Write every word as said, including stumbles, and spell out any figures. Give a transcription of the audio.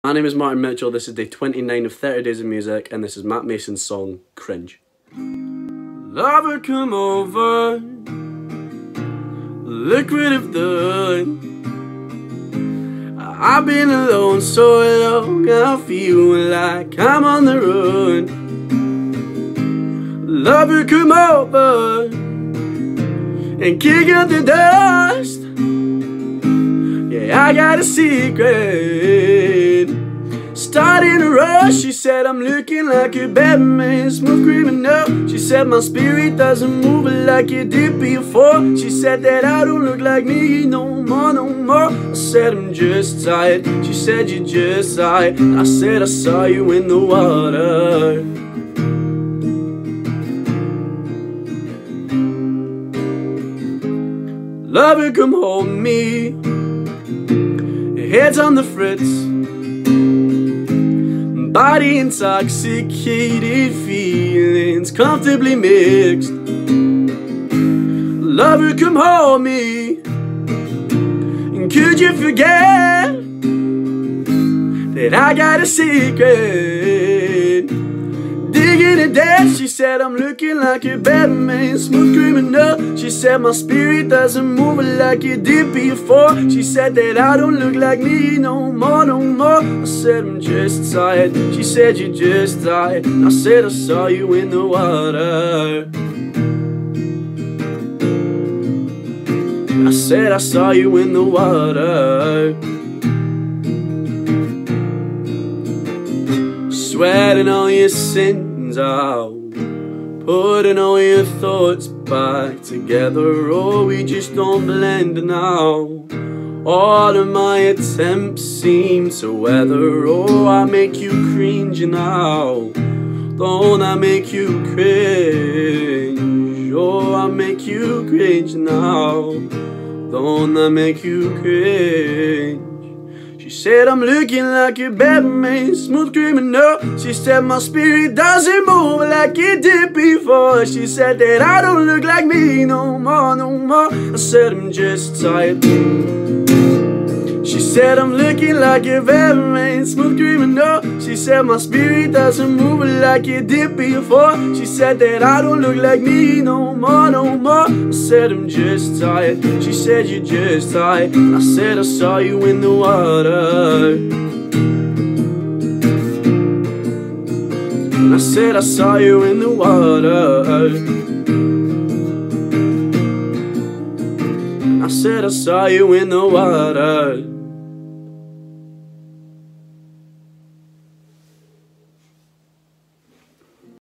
My name is Martin Mitchell, this is day twenty-nine of thirty days of music, and this is Matt Maeson's song, Cringe. Lover come over, liquid of the I've been alone so long, I feel like I'm on the run. Lover come over and kick out the dust. Yeah, I got a secret, starting to rush. She said I'm looking like a Batman, smooth criminal. She said my spirit doesn't move like it did before. She said that I don't look like me no more, no more. I said I'm just tired. She said you're just tired. I said I saw you in the water. Lover, come hold me, head's on the fritz, body intoxicated, feelings comfortably mixed. Lover, come hold me, and could you forget that I got a secret? Digging a death, she said I'm looking like a Batman, smooth criminal. She said my spirit doesn't move like it did before. She said that I don't look like me no more, no more. I said I'm just tired. She said you're just tired. I said I saw you in the water. I said I saw you in the water. Sweating all your sins out, putting all your thoughts back together. Oh, we just don't blend now. All of my attempts seem to weather. Oh, I make you cringe now. Don't I make you cringe? Oh, I make you cringe now. Don't I make you cringe? She said I'm looking like a Batman, smooth criminal. She said my spirit doesn't move like it did before. She said that I don't look like me no more, no more. I said I'm just tired. She said I'm looking like a Batman, smooth criminal. She said my spirit doesn't move like it did before. She said that I don't look like me no more, no more. I said I'm just tired. She said you're just tired. I said I saw you in the water. I said I saw you in the water. I said I saw you in the water.